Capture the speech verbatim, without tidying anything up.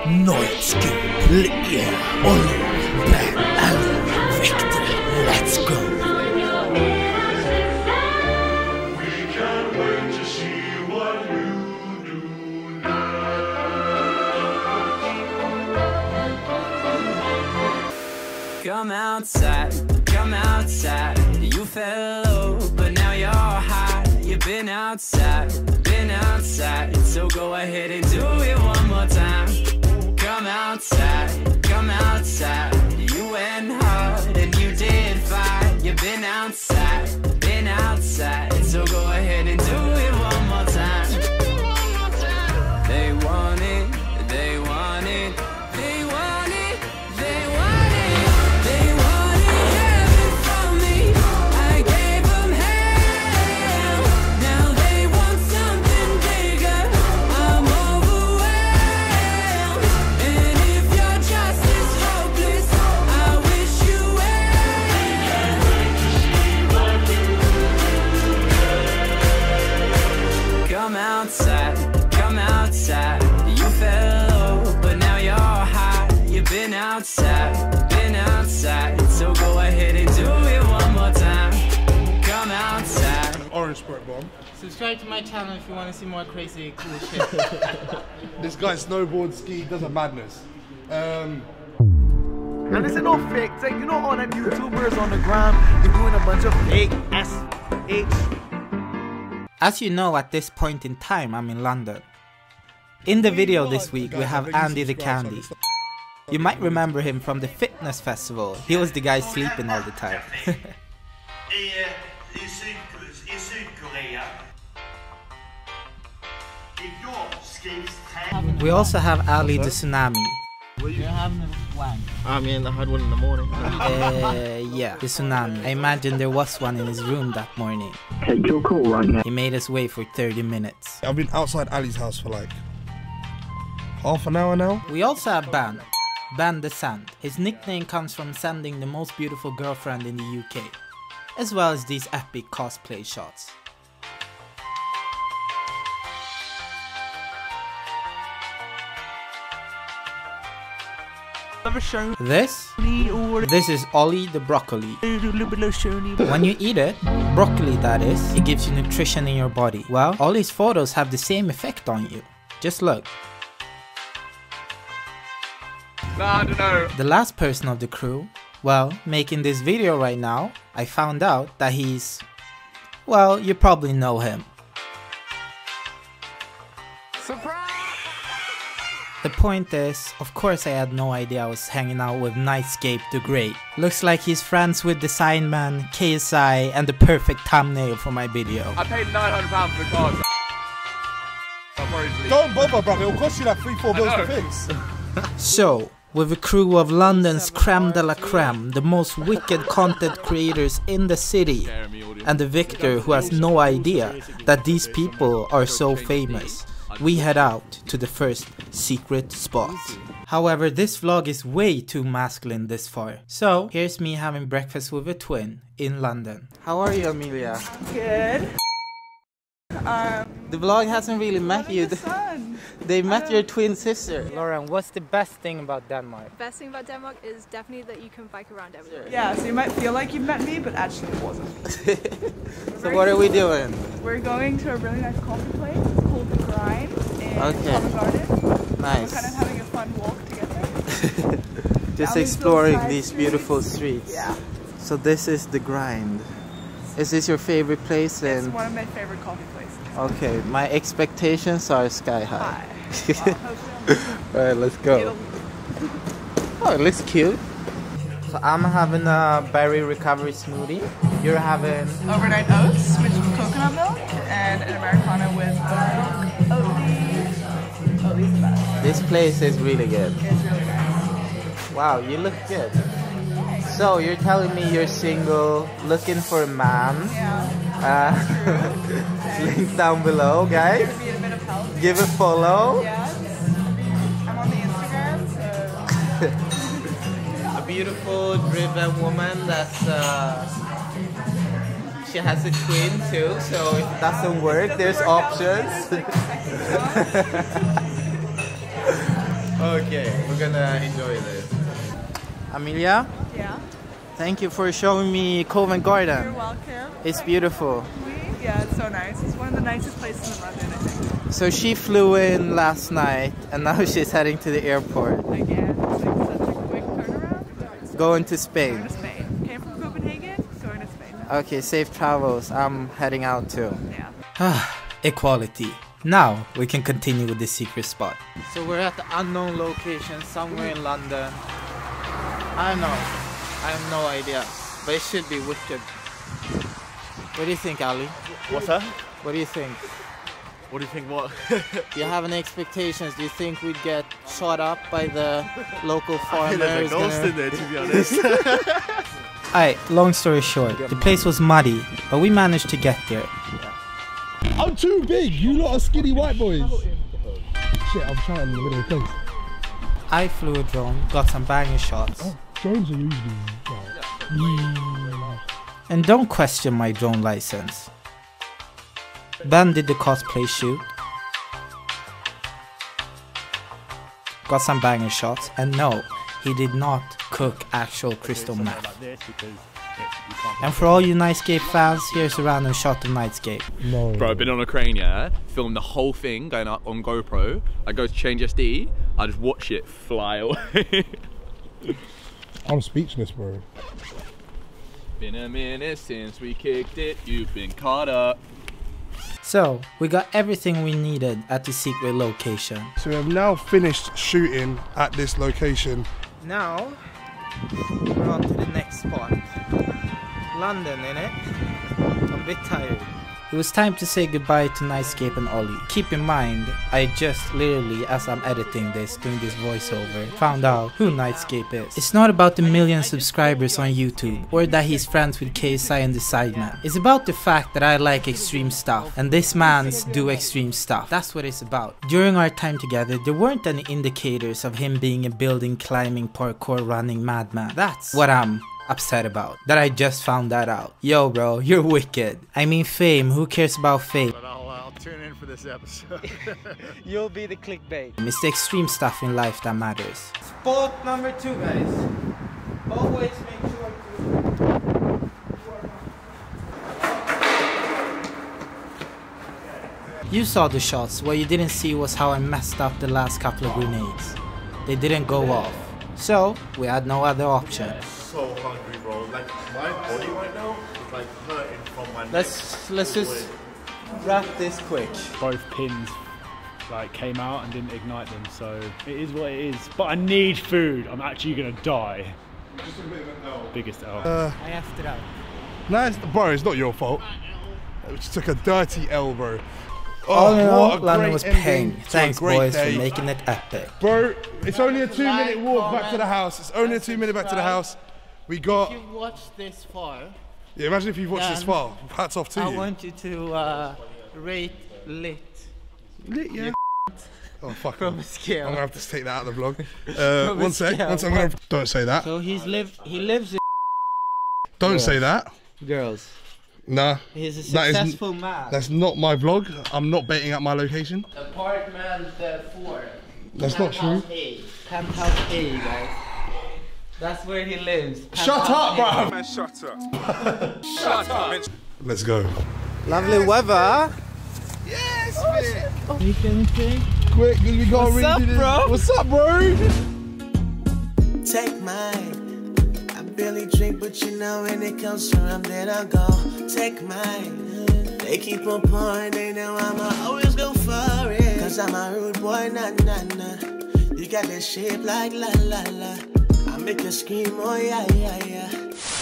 Night Scape. Yeah. Ollie, Ben, Ollie, Victor. Let's go. We can't wait to see what you do now. Come outside, come outside. You fell low, but now you're high. You've been outside, been outside. So go ahead and do it one more time. Come outside, come outside. You went hard and you did fine. You've been outside, been outside. So go ahead and do it one more time. They want it, they want it, they want it, they want it, they wanted heaven from me. I gave them hell. Now they want something bigger. I'm overwhelmed. And if your trust is hopeless, I wish you well. Come outside, come outside. You fell low, but now you're high. You've been outside, been outside. So go ahead and do it one more time. Come outside. Orange Spirit Bomb. Subscribe to my channel if you want to see more crazy, cool shit. This guy snowboards, ski, does a madness. Um, And it's not fake. It's like, you know, all them YouTubers on the ground, they're doing a bunch of fake S H. As you know, at this point in time, I'm in London. In the video this week, we have Andy the Candy. You might remember him from the fitness festival. He was the guy sleeping all the time. I, i, Syd, I Sydkorea. Igår skrivs tre. We also have Ali the Tsunami. You're having a wank. I mean, I had one in the morning. Uh, yeah, the Tsunami. I imagine there was one in his room that morning. Take your call right now. He made us wait for thirty minutes. I've been outside Ali's house for like half an hour now. We also have Ben, Ben the Sand. His nickname comes from sending the most beautiful girlfriend in the U K, as well as these epic cosplay shots. This? This is Ollie the broccoli. When you eat it, broccoli that is, it gives you nutrition in your body. Well, Ollie's photos have the same effect on you. Just look. Nah, I don't know. The last person of the crew, well, making this video right now, I found out that he's, well, you probably know him. Surprise! The point is, of course I had no idea I was hanging out with Night Scape the Great. Looks like he's friends with the Sidemen, K S I, and the perfect thumbnail for my video. I paid nine hundred pounds for the card. So Don't bother, bro. It'll cost you like three, four bills to fix. So, with a crew of London's creme de la creme, the most wicked content creators in the city, and the Victor who has no idea that these people are so famous, we head out to the first secret spot. However, this vlog is way too masculine this far. So, here's me having breakfast with a twin in London. How are you, Amelia? Good. Um, The vlog hasn't really met you. the sun. They met your twin sister. Lauren, what's the best thing about Denmark? Best thing about Denmark is definitely that you can bike around everywhere. Yeah, so you might feel like you've met me, but actually it wasn't. So what are we doing? We're going to a really nice coffee place called The Grind in Okay. Covent Garden. We're Nice. kind of having a fun walk together. Just Down exploring side these streets. beautiful streets. Yeah, So this is The Grind. Is this your favorite place? it's And one of my favorite coffee places. okay, my expectations are sky high. Hi. Well, hopefully Alright, let's go. It'll- Oh, it looks cute. So I'm having a berry recovery smoothie. You're having overnight oats, which is coconut milk, and an Americano with oat milk, Oatly. Oatly's the best. this place is really good. It's really nice. Wow, you look good. So you're telling me you're single, looking for a man. Yeah. Uh, link down below, guys. Give me a bit of help. Give a follow. Yes. I'm on the Instagram, so. A beautiful, driven woman that's uh, she has a twin too, so if it doesn't work, Doesn't there's work out, options. there's, like, sexy stuff. Okay, we're gonna enjoy this. Amelia, Yeah. thank you for showing me Covent Garden. You're welcome. It's beautiful. Yeah, it's so nice. It's one of the nicest places in London, I think. So she flew in last night and now she's heading to the airport. Again, it's like such a quick turnaround. But it's Going to Spain. going to Spain. Came from Copenhagen, going to Spain. Okay, safe travels. I'm heading out too. Yeah. Equality. Now we can continue with the secret spot. So we're at the unknown location somewhere in London. I don't know. I have no idea. But it should be wicked. What do you think, Ali? What's that? What do you think? What do you think? What? Do you have any expectations? Do you think we'd get shot up by the local farmers? There's a ghost in there, to be honest. Alright, long story short, the place was muddy, but we managed to get there. I'm too big. You lot are skinny white boys. Shit, I'm trying in the middle of the place. I flew a drone, got some banging shots. Oh, drones are usually like, mm. And don't question my drone license. Ben did the cosplay shoot. Got some banging shots, and no, he did not cook actual crystal meth. And for all you Night Scape fans, here's a random shot of Night Scape. No. Bro, I've been on a crane, yeah, filmed the whole thing going up on GoPro. I go to change S D, I just watch it fly away. I'm speechless, bro. Been a minute since we kicked it, you've been caught up. So, we got everything we needed at the secret location. So we have now finished shooting at this location. Now, we're on to the next spot. London, innit? I'm a bit tired. It was time to say goodbye to Night Scape and Ollie. Keep in mind, I just literally, as I'm editing this, doing this voiceover, found out who Night Scape is. It's not about the million subscribers on YouTube, or that he's friends with K S I and the Sidemen. It's about the fact that I like extreme stuff, and this man's do extreme stuff. That's what it's about. During our time together, there weren't any indicators of him being a building climbing, parkour running madman. That's what I'm upset about, that I just found that out. Yo bro, you're wicked. I mean fame, who cares about fame? But I'll, I'll tune in for this episode. You'll be the clickbait. It's the extreme stuff in life that matters. Spot number two, guys. Always make sure to... You saw the shots. What you didn't see was how I messed up the last couple of grenades. They didn't go off. So, we had no other option. So hungry, bro. Like my body right now is like hurting from my neck. Let's let's just wrap this quick. Both pins like came out and didn't ignite them, so it is what it is. But I need food. I'm actually gonna die. Just a bit of an L. Biggest L. Uh, I effed it out. no, it's, bro, it's not your fault. It just took a dirty L, bro. All in all, what a London great was ending pain. to a Thanks great boys day. for making it epic. Bro, it's only a two minute walk back to the house. It's only a two minute back to the house. We got... If you watched this far, yeah, imagine if you've watched this then far. Hats off to I you. want you to uh, rate lit. Lit, yeah. Oh, fuck. From I'm a scale. gonna have to take that out of the vlog. Uh, From a one sec. scale. One sec. I'm gonna... Don't say that. So he's live. He lives in Don't girls. say that. girls. Nah. He's a That is- successful man. That's not my vlog. I'm not baiting at my location. Apartment uh, four. That's not true. Penthouse A. Penthouse A, guys. That's where he lives. Shut up, bro. Man, shut up. Shut up. Let's go. Lovely weather. Yes, man. Oh, you anything? Quick, we gotta What's up, redo this. bro? What's up, bro? Take mine. I barely drink, but you know when it comes to rum, then I'll go. Take mine. They keep on pouring, they know I'ma always go for it. Cause I'm a rude boy, nah, nah, nah. You got that shape like la, la, la. I make you scream, oh yeah, yeah, yeah.